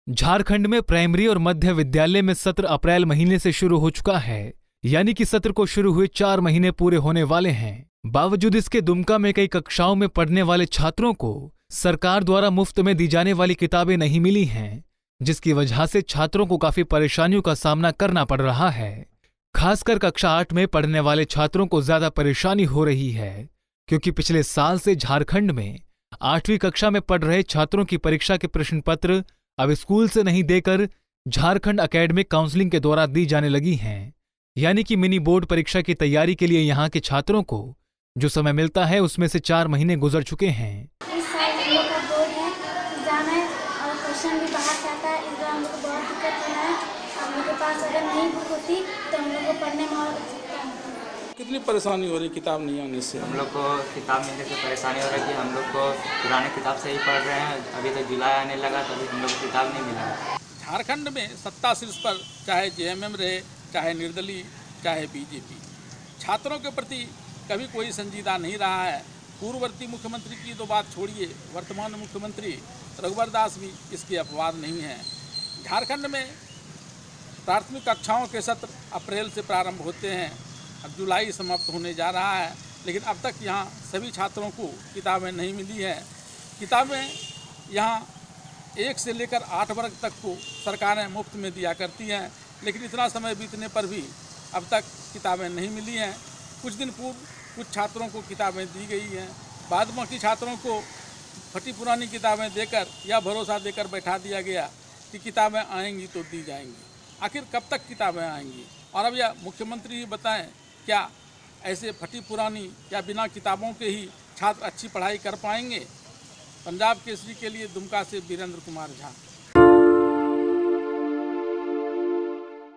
झारखंड में प्राइमरी और मध्य विद्यालय में सत्र अप्रैल महीने से शुरू हो चुका है, यानी कि सत्र को शुरू हुए 4 महीने पूरे होने वाले हैं। बावजूद इसके दुमका में कई कक्षाओं में पढ़ने वाले छात्रों को सरकार द्वारा मुफ्त में दी जाने वाली किताबें नहीं मिली हैं, जिसकी वजह से छात्रों को काफी परेशानियों का सामना करना पड़ रहा है। खासकर कक्षा 8 में पढ़ने वाले छात्रों को ज्यादा परेशानी हो रही है, क्योंकि पिछले साल से झारखंड में 8वीं कक्षा में पढ़ रहे छात्रों की परीक्षा के प्रश्न पत्र अब स्कूल से नहीं देकर झारखंड एकेडमिक काउंसिलिंग के द्वारा दी जाने लगी हैं। यानी कि मिनी बोर्ड परीक्षा की तैयारी के लिए यहाँ के छात्रों को जो समय मिलता है उसमें से 4 महीने गुजर चुके हैं। इस साल हम लोग का बोर्ड है, एग्जाम है और क्वेश्चन भी बाहर से आता है। इस बार हम लोग को बहुत दिक्कत हो रहा है। हम लोग के पास अगर नहीं बुक होती तो हम लोग को पढ़ने में और दिक्कत होती। कितनी परेशानी हो रही किताब नहीं आने से? हम लोग को किताब मिलने से परेशानी हो रही है कि हम लोग को पुराने किताब से ही पढ़ रहे हैं। अभी तो जुलाई आने लगा तो अभी हम लोग को किताब नहीं मिला। झारखंड में सत्ता शीर्ष पर चाहे जेएमएम रहे, चाहे निर्दलीय, चाहे बीजेपी, छात्रों के प्रति कभी कोई संजीदा नहीं रहा है। पूर्ववर्ती मुख्यमंत्री की तो बात छोड़िए, वर्तमान मुख्यमंत्री रघुवर दास भी इसके अपवाद नहीं हैं। झारखंड में प्राथमिक कक्षाओं के सत्र अप्रैल से प्रारंभ होते हैं, अब जुलाई समाप्त होने जा रहा है, लेकिन अब तक यहाँ सभी छात्रों को किताबें नहीं मिली हैं। किताबें यहाँ 1 से लेकर 8 वर्ग तक को सरकारें मुफ्त में दिया करती हैं, लेकिन इतना समय बीतने पर भी अब तक किताबें नहीं मिली हैं। कुछ दिन पूर्व कुछ छात्रों को किताबें दी गई हैं, बाद बाकी छात्रों को फटी पुरानी किताबें देकर या भरोसा देकर बैठा दिया गया कि किताबें आएंगी तो दी जाएंगी। आखिर कब तक किताबें आएंगी? और अब यह मुख्यमंत्री ही बताएं, क्या ऐसे फटी पुरानी या बिना किताबों के ही छात्र अच्छी पढ़ाई कर पाएंगे? पंजाब केसरी के लिए दुमका से वीरेंद्र कुमार झा।